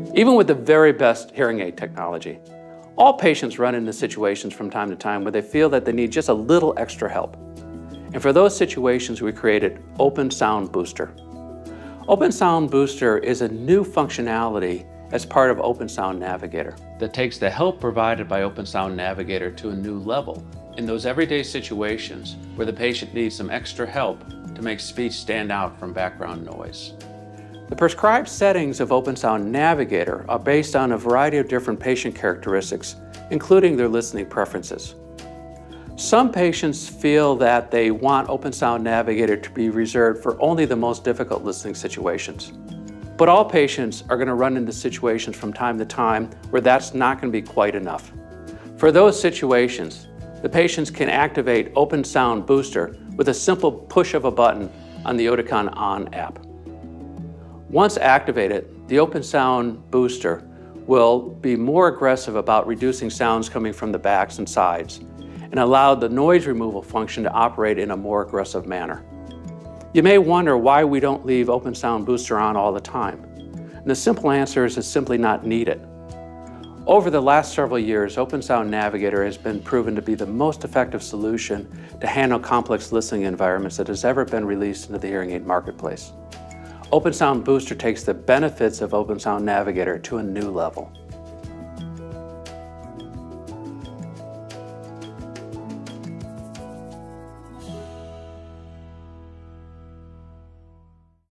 Even with the very best hearing aid technology, all patients run into situations from time to time where they feel that they need just a little extra help. And for those situations, we created OpenSound Booster. OpenSound Booster is a new functionality as part of OpenSound Navigator that takes the help provided by OpenSound Navigator to a new level in those everyday situations where the patient needs some extra help to make speech stand out from background noise. The prescribed settings of OpenSound Navigator are based on a variety of different patient characteristics, including their listening preferences. Some patients feel that they want OpenSound Navigator to be reserved for only the most difficult listening situations. But all patients are going to run into situations from time to time where that's not going to be quite enough. For those situations, the patients can activate OpenSound Booster with a simple push of a button on the Oticon ON app. Once activated, the OpenSound Booster will be more aggressive about reducing sounds coming from the backs and sides and allow the noise removal function to operate in a more aggressive manner. You may wonder why we don't leave OpenSound Booster on all the time. And the simple answer is it's simply not needed. Over the last several years, OpenSound Navigator has been proven to be the most effective solution to handle complex listening environments that has ever been released into the hearing aid marketplace. OpenSound Booster takes the benefits of OpenSound Navigator to a new level.